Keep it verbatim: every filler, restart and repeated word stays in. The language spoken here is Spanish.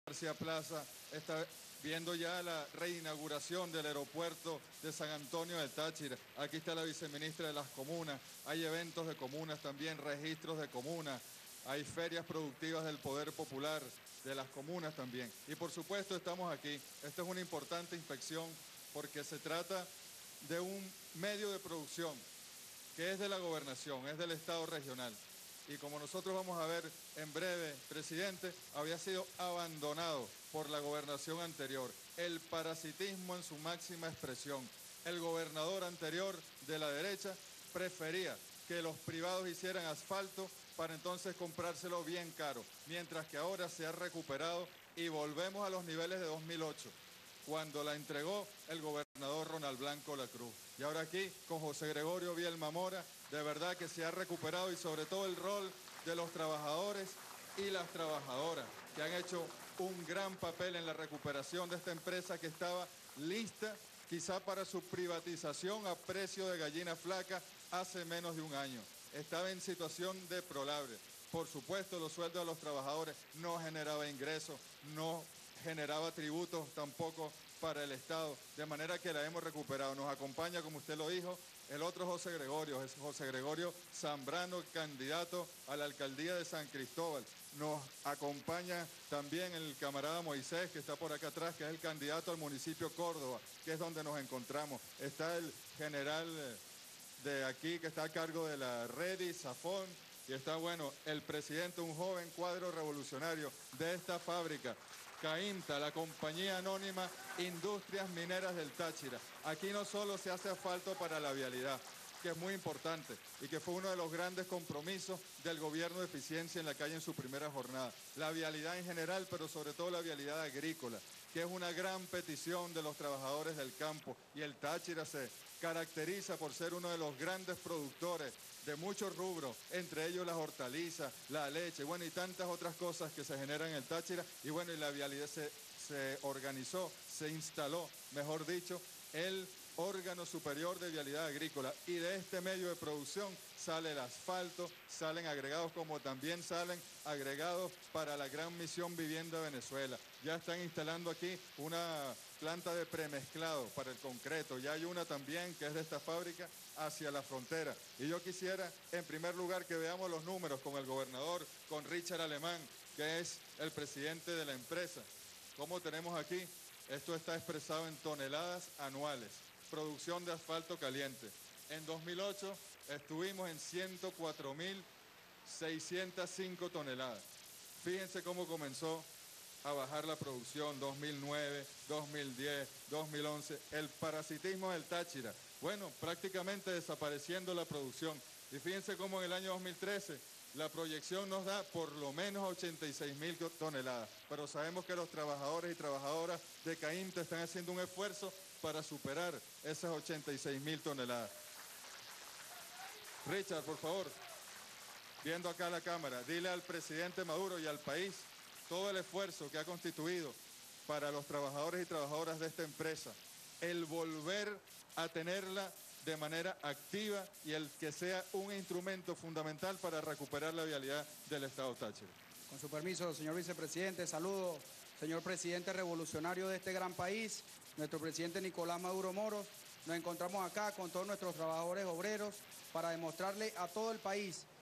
García Plaza está viendo ya la reinauguración del aeropuerto de San Antonio del Táchira. Aquí está la viceministra de las comunas, hay eventos de comunas también, registros de comunas, hay ferias productivas del Poder Popular, de las comunas también. Y por supuesto estamos aquí. Esta es una importante inspección porque se trata de un medio de producción que es de la gobernación, es del Estado regional. Y como nosotros vamos a ver en breve, presidente, había sido abandonado por la gobernación anterior. El parasitismo en su máxima expresión. El gobernador anterior de la derecha prefería que los privados hicieran asfalto para entonces comprárselo bien caro, mientras que ahora se ha recuperado y volvemos a los niveles de dos mil ocho. Cuando la entregó el gobernador Ronald Blanco Lacruz. Y ahora aquí, con José Gregorio Bielma Mora, de verdad que se ha recuperado y sobre todo el rol de los trabajadores y las trabajadoras, que han hecho un gran papel en la recuperación de esta empresa que estaba lista quizá para su privatización a precio de gallina flaca hace menos de un año. Estaba en situación deplorable. Por supuesto, los sueldos de los trabajadores no generaba ingresos, no generaba tributos tampoco para el Estado, de manera que la hemos recuperado. Nos acompaña, como usted lo dijo, el otro José Gregorio, es José Gregorio Zambrano, candidato a la alcaldía de San Cristóbal. Nos acompaña también el camarada Moisés, que está por acá atrás, que es el candidato al municipio Córdoba, que es donde nos encontramos. Está el general de aquí, que está a cargo de la Redi, Zafón, y está, bueno, el presidente, un joven cuadro revolucionario de esta fábrica, CAIMTA, la compañía anónima Industrias Mineras del Táchira. Aquí no solo se hace asfalto para la vialidad, que es muy importante y que fue uno de los grandes compromisos del gobierno de eficiencia en la calle en su primera jornada. La vialidad en general, pero sobre todo la vialidad agrícola, que es una gran petición de los trabajadores del campo. Y el Táchira se caracteriza por ser uno de los grandes productores de muchos rubros, entre ellos las hortalizas, la leche, bueno, y tantas otras cosas que se generan en el Táchira. Y bueno, y la vialidad se, se organizó, se instaló, mejor dicho, el órgano superior de vialidad agrícola, y de este medio de producción sale el asfalto, salen agregados como también salen agregados para la gran misión Vivienda Venezuela. Ya están instalando aquí una planta de premezclado para el concreto, ya hay una también que es de esta fábrica hacia la frontera. Y yo quisiera en primer lugar que veamos los números con el gobernador, con Richard Alemán, que es el presidente de la empresa. Como tenemos aquí, esto está expresado en toneladas anuales. Producción de asfalto caliente. En dos mil ocho estuvimos en ciento cuatro mil seiscientas cinco toneladas. Fíjense cómo comenzó a bajar la producción, dos mil nueve, dos mil diez, dos mil once, el parasitismo del Táchira. Bueno, prácticamente desapareciendo la producción. Y fíjense cómo en el año dos mil trece la proyección nos da por lo menos ochenta y seis mil toneladas. Pero sabemos que los trabajadores y trabajadoras de CAIMTA están haciendo un esfuerzo para superar esas ochenta y seis mil toneladas. Richard, por favor, viendo acá la cámara, dile al presidente Maduro y al país todo el esfuerzo que ha constituido para los trabajadores y trabajadoras de esta empresa, el volver a tenerla de manera activa y el que sea un instrumento fundamental para recuperar la vialidad del Estado Táchira. Con su permiso, señor vicepresidente, saludo, señor presidente revolucionario de este gran país, nuestro presidente Nicolás Maduro Moros. Nos encontramos acá con todos nuestros trabajadores obreros para demostrarle a todo el país